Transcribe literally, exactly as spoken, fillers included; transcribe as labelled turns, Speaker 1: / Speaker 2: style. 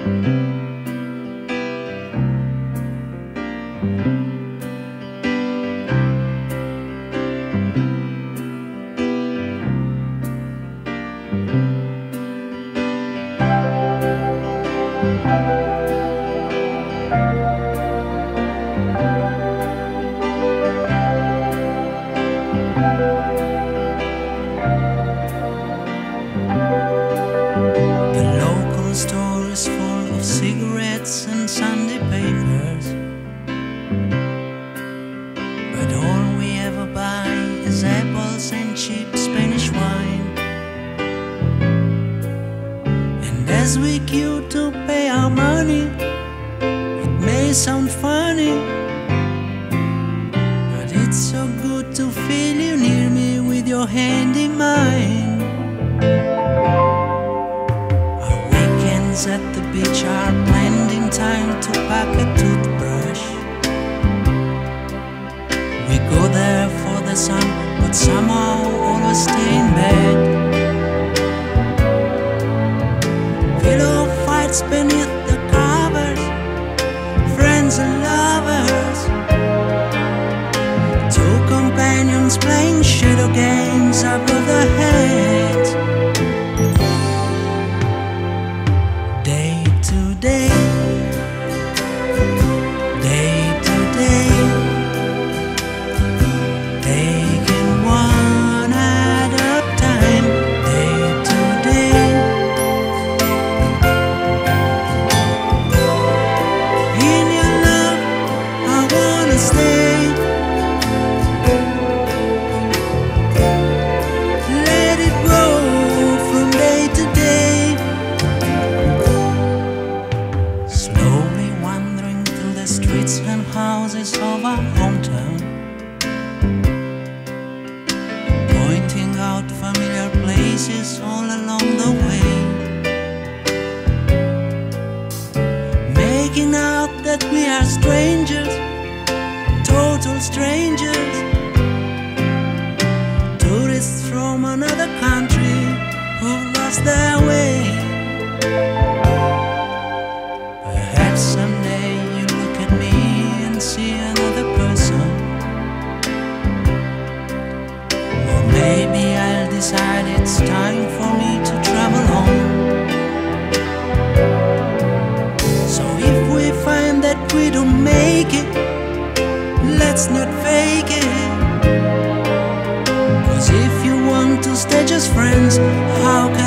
Speaker 1: Cigarettes and Sunday papers, but all we ever buy is apples and cheap Spanish wine. And as we queue to pay our money, it may sound funny, but it's so good to feel you near me with your hand in mine. At the beach are planned in time to pack a toothbrush. We go there for the sun, but somehow always stay in bed. Pillow fights beneath the covers, friends and lovers, two companions playing shadow games above their heads. And houses of our hometown, pointing out familiar places all along the way, making out that we are strangers, total strangers, tourists from another country who've lost their way. Perhaps someday see another person, or maybe I'll decide it's time for me to travel home. So if we find that we don't make it, let's not fake it, 'cause if you want to stay just friends, how can